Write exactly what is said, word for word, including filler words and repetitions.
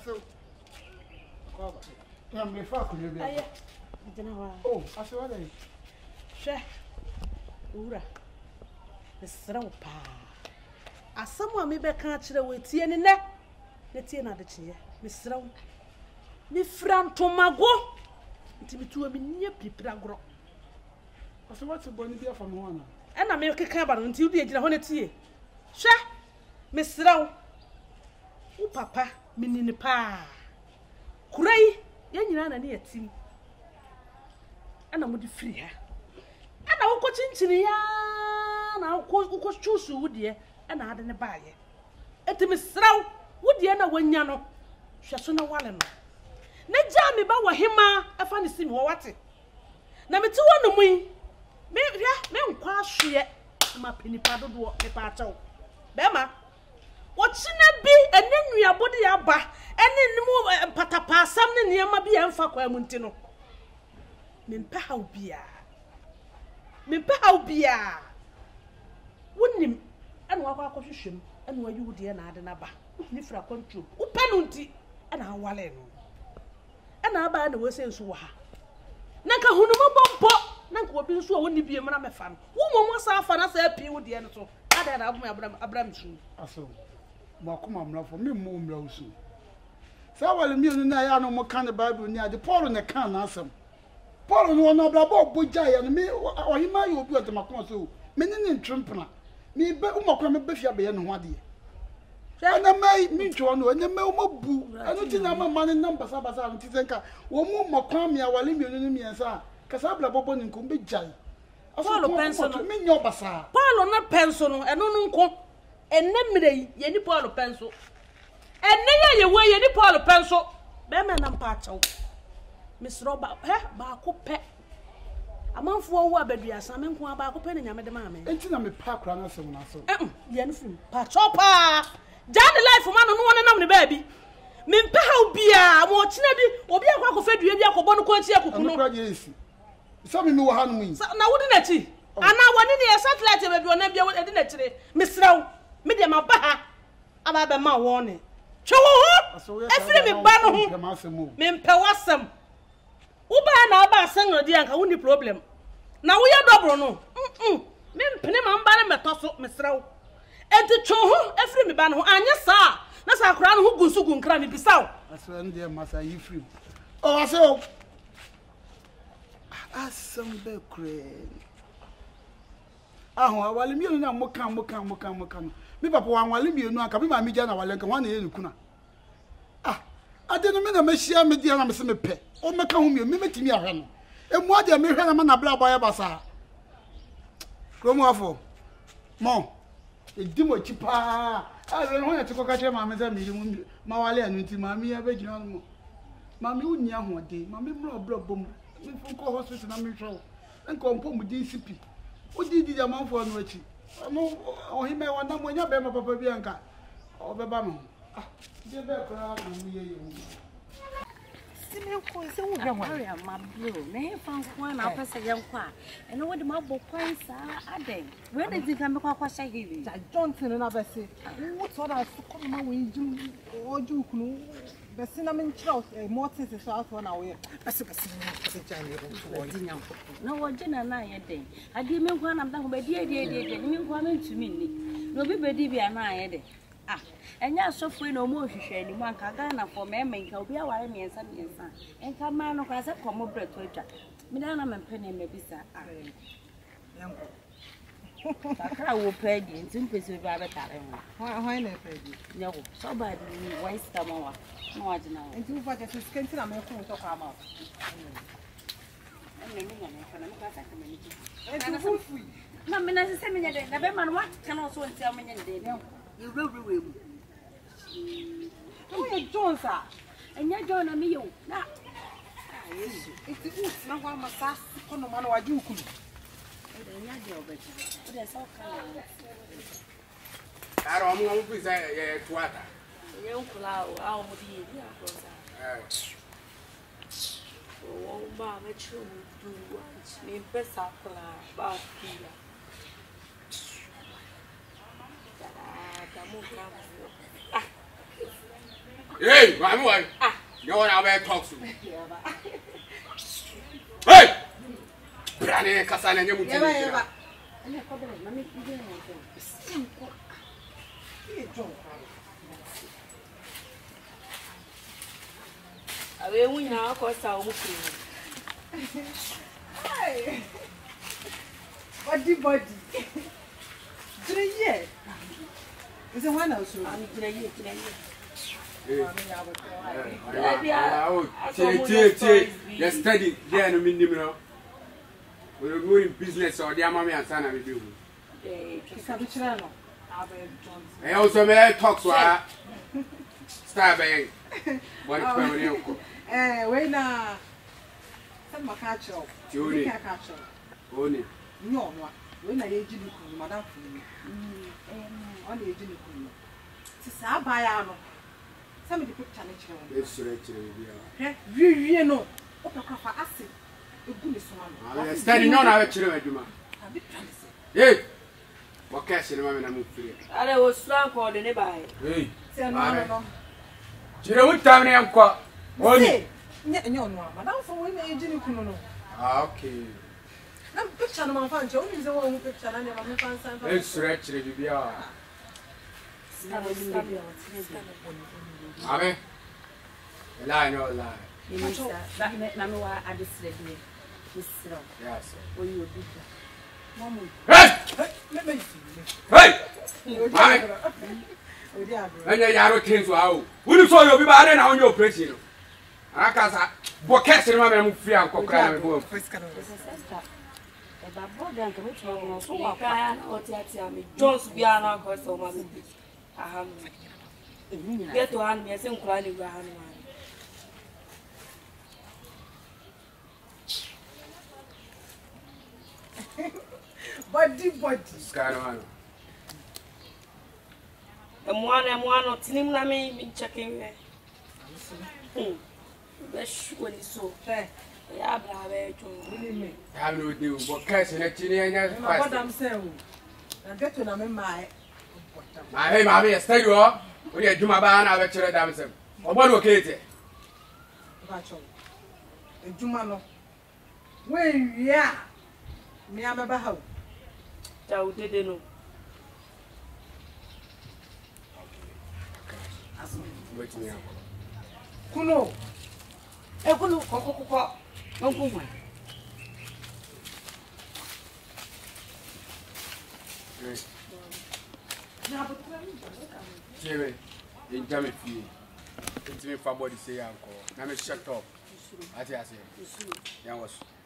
aso ko ya me fa ko bi aye dina wa oh aso wa dai hwe ura mesraw pa asam a me be ka kire we tie ne ne ne tie na de kye mesraw me frantomago ntimi tuwa me nia pipira gro aso wa ti boni bi afa no wana e na me keka ba no nti udi agina ho ne tie hwe mesraw u papa menini pa kurai ya nyina na ne yatim ana mudi free ha ana wo ko chinchini ya na wo ko chusu wudie ana ade ne baaye etimi sraw wudie na wanya no hweso na wale no na ja me ba Ohemaa afa ne simi wo wate na meti wonu mu me hwa me nkwa ahwe ma penipa dodo me pa achaw be ma wochina bi ene nuabode ya ba ene nimu patapasam ne niam bi ya mfa kwa mu nti no mempa ha obia mempa ha obia wonim ene wakwa akohwehwem ene wayi wudie na ade na ba ni fra control upa no nti ene awale no ene aba na wose nso wa ha nanka hunumo bompo nanka obi nso woni bie mra mefa no wo momo sa afa na sa apie wudie no so ada na abum abram abram su aso ma kuma mrafo me mo mra usu sa wale mi onu na ya no mo kan the bible ni ade Paul ne kan na asem Paul no no bra bo boja ya no me Ohemaa ye obi odema ko so me ne ne ntwempena me be umakwa me befia be ye ne ho ade ana mai mi ntwo no ana mai mo bu anu ti na mama ne number sa basa anu ti zenka wo mu makwa me awale mi onu ni mi ensa kasa bla bobo ni nko be jai Paul penso no me nyo basa Paul na penso no eno no nko enne mire ye ni Paul penso enne ye ye we ye ni Paul penso be me na mpa achaw misro ba he ba ko pe amanfo wo abaduasa me nko ba ko pe ne nyame de ma me enti na me pa kra na sem na so em ye no film pa chopa jani life man no wona nam ne ba bi me mpa ha obia mo kina bi obi akwa ko fedua bi akobɔ no ko anti akuku no no esi so me mi wo ha no mu na wodi na chi ana woni ne satellite ba bi ona bia edi na chire misraw me de ma ba ha aba ba ma wo ne twe wo ho efiri me ba no ho me mpa wasam wo ba na aba asan odi anka woni problem na wo ye dobro no mm me mpene ma mba na metoso misraw enti twe ho efiri me ba no ho anya sa na sa akora no ho gunsu gun kra me bisaw aso ndi masa yi free oh aso asam be kre aho awale mi na mo kan mo kan mo kan mo kan mi papa wa awale mi enu aka mi ma mi ja na wale nka wana ye nukuna ah ade no me na me hia me dia na me se me pe o me ka hu mi mi metimi ahwe no emu ade me hwe na ma na bla boy basa kromo afo mo edi mo chi pa ah re ho ya ti ko ka kire ma me za mi ri mu ma wale anu ti ma mi ya be gina no ma mi unya ho de ma mi bro bro bom mi fu ko hospital na mi hwe nko mpo mu di sipi odi di amanfo no achi no Ohemaa wa na mo nya be ma papa bi anka o be ba no ah de be kra na mu ye ye mu sime ko se wo hwe Mariam ma bro me fa nko na apesa ye nko a ene wo de ma bo kwan sa aden we de di kan me kwa kwa sha hivi ja Johnson na be se wo to da su ko ma wo yim oju kunu be se na me nchira mortis so aso na wo ye bese bese se jani wo di nyam na wo jina na ye den ade me nko na mda ko be di di di di me nko na ntumi ni no bi be di bia na ye de ah enya asofo na omo hwehwe ni mu anka Ghana for me me nka obi aware me ensa me ensa enka ma no kwa se komo breto atwa me da na me mpene me bisa ah yanko takra wo pedi ntim pese obi abetare ho ho ho na pedi nyako so bad ni wise kama wa no wajina wa ntim fa te skenti na me ko to kwa ma enne me nyane fa na me kwa sa kama ni e fu fu na me na se me nyade na be ma no wat kana so ntia me nyane de yanko iwewewe mu oh Jones ah enya John na me yo na ah yesu iti ut na kwa masa ko no ma na waji ukulu enya de obeti o de so kana Aro mu mu pisa ye tuata ye ukula o a mo di ye a ko sa eh o ba me chu du wa me pesa kula ba pila Hey, mami wa. Ah. You want to talk to me? Hey! Brane kasana nyamu tini. Yeba yeba. Awe wunya akosa omukiri. Hey. Body body. Jire. Is it one else? I'm jire jire. You study there no mean no. We go in business or the mama and son and do. I also may talk so start by one family. Eh, wait na some catch-up. You can catch-up. Only. No, no. When I age you, madam. On the age you. Sabayano. Some of the picture nature. It's right. You, you know. Opera acid. The goodness one. I'm standing on our children. Hey, what cash in the moment I'm free? I was strong for the neighbor. Hey, no, no. You know what time I am caught? Only. No, no, madam, for when I age you. Okay. I'm picture my fan. Only the one picture and I'm fancy. It's right, you are. Amen. Lie, no lie. That Nano I decided. Yes, when you do that. Hey! Hey! When you are looking to how? Would you saw your people on your president? I can't say, what catch the man free and cook. Just be an uncle so much. Get to hand me, I think, crying. Body, body. Skyline. The one and one of Tim Lamy been checking. That's when it's so fair. Yeah, I have no deal, but catching a chin. What I'm saying, I get to know my. My mammy, stay you up. We do my ban, I lecture at Damson. Or what located? Jumano. When, yeah. Me, I'm about how. That didn't know. Wait me up. Kuno. Eh, Kuno, Coco, don't go away. Jimmy, in Jammy Fee. It's me for body say uncle. Now me shut up. I tell you, yeah, was.